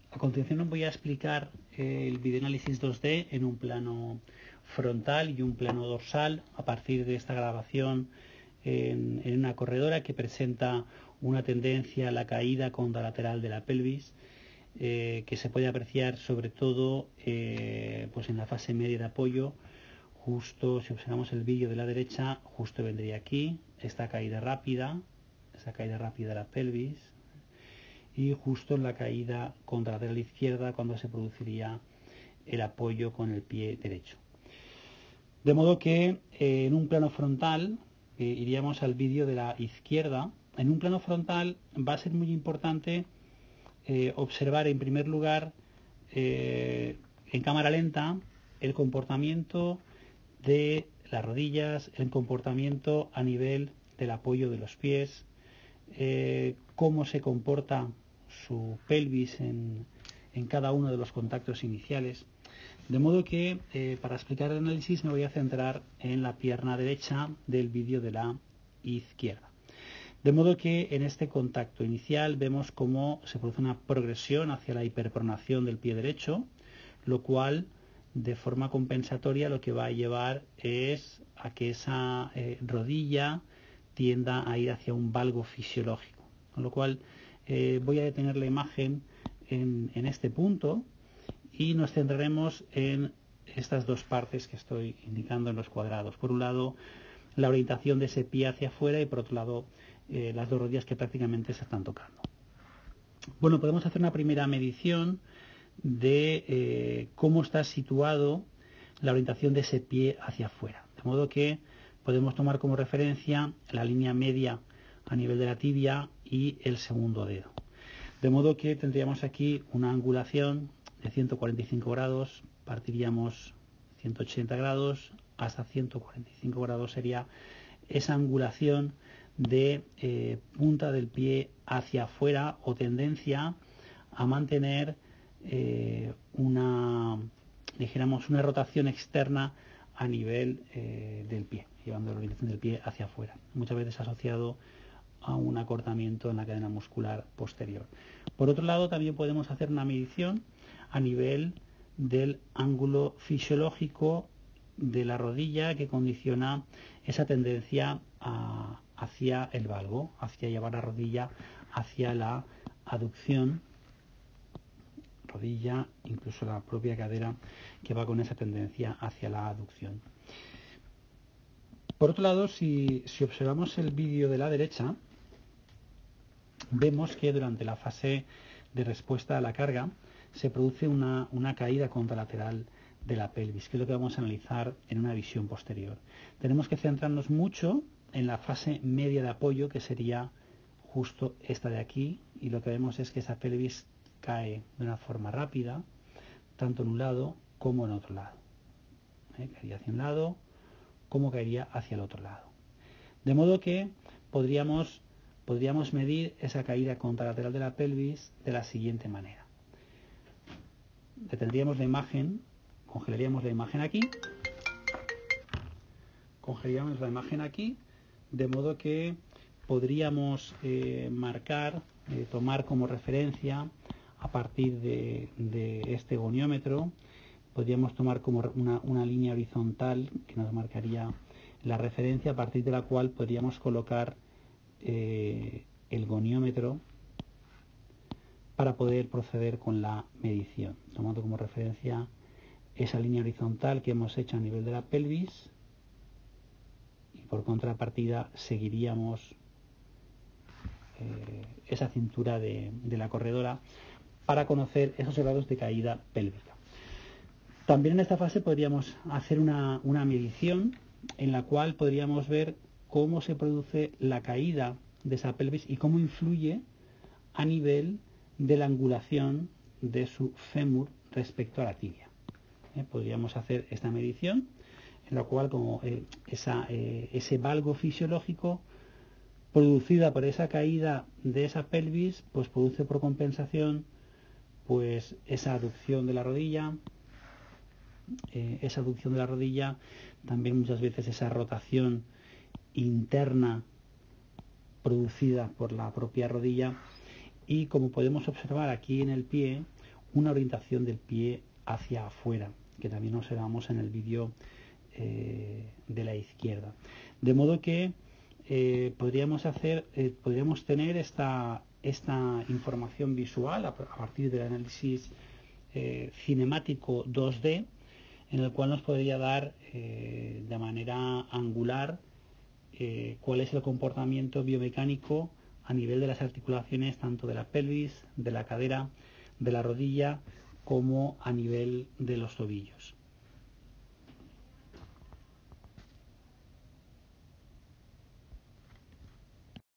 A continuación os voy a explicar el videoanálisis 2D en un plano frontal y un plano dorsal a partir de esta grabación en una corredora que presenta una tendencia a la caída contralateral de la pelvis que se puede apreciar sobre todo pues en la fase media de apoyo. Justo si observamos el vídeo de la derecha, justo vendría aquí esta caída rápida de la pelvis, y justo en la caída contralateral izquierda cuando se produciría el apoyo con el pie derecho. De modo que en un plano frontal iríamos al vídeo de la izquierda. En un plano frontal va a ser muy importante observar en primer lugar en cámara lenta el comportamiento de las rodillas, el comportamiento a nivel del apoyo de los pies, cómo se comporta su pelvis en cada uno de los contactos iniciales. De modo que para explicar el análisis me voy a centrar en la pierna derecha del vídeo de la izquierda. De modo que en este contacto inicial vemos cómo se produce una progresión hacia la hiperpronación del pie derecho, lo cual de forma compensatoria lo que va a llevar es a que esa rodilla tienda a ir hacia un valgo fisiológico. Con lo cual voy a detener la imagen en este punto y nos centraremos en estas dos partes que estoy indicando en los cuadrados. Por un lado, la orientación de ese pie hacia afuera y por otro lado, las dos rodillas que prácticamente se están tocando. Bueno, podemos hacer una primera medición de cómo está situado la orientación de ese pie hacia afuera. De modo que podemos tomar como referencia la línea media a nivel de la tibia y el segundo dedo. De modo que tendríamos aquí una angulación de 145 grados, partiríamos 180 grados, hasta 145 grados sería esa angulación de punta del pie hacia afuera o tendencia a mantener una rotación externa a nivel del pie, llevando la orientación del pie hacia afuera, muchas veces asociado a un acortamiento en la cadena muscular posterior. Por otro lado, también podemos hacer una medición a nivel del ángulo fisiológico de la rodilla que condiciona esa tendencia hacia el valgo, hacia llevar la rodilla hacia la aducción, rodilla, incluso la propia cadera que va con esa tendencia hacia la aducción. Por otro lado, si observamos el vídeo de la derecha, vemos que durante la fase de respuesta a la carga se produce una caída contralateral de la pelvis, que es lo que vamos a analizar en una visión posterior. Tenemos que centrarnos mucho en la fase media de apoyo, que sería justo esta de aquí, y lo que vemos es que esa pelvis cae de una forma rápida, tanto en un lado como en otro lado. Caería hacia un lado como caería hacia el otro lado. De modo que podríamos medir esa caída contralateral de la pelvis de la siguiente manera. Detendríamos la imagen, congelaríamos la imagen aquí, de modo que podríamos tomar como referencia a partir de este goniómetro, podríamos tomar como una línea horizontal que nos marcaría la referencia a partir de la cual podríamos colocar el goniómetro para poder proceder con la medición, tomando como referencia esa línea horizontal que hemos hecho a nivel de la pelvis, y por contrapartida seguiríamos esa cintura de la corredora para conocer esos grados de caída pélvica. También en esta fase podríamos hacer una medición en la cual podríamos ver cómo se produce la caída de esa pelvis y cómo influye a nivel de la angulación de su fémur respecto a la tibia. Podríamos hacer esta medición en la cual como ese valgo fisiológico producida por esa caída de esa pelvis, pues produce por compensación pues esa aducción de la rodilla, también muchas veces esa rotación interna producida por la propia rodilla, y como podemos observar aquí en el pie, una orientación del pie hacia afuera, que también observamos en el vídeo de la izquierda. De modo que podríamos tener esta información visual a partir del análisis cinemático 2D, en el cual nos podría dar de manera angular cuál es el comportamiento biomecánico a nivel de las articulaciones, tanto de la pelvis, de la cadera, de la rodilla, como a nivel de los tobillos.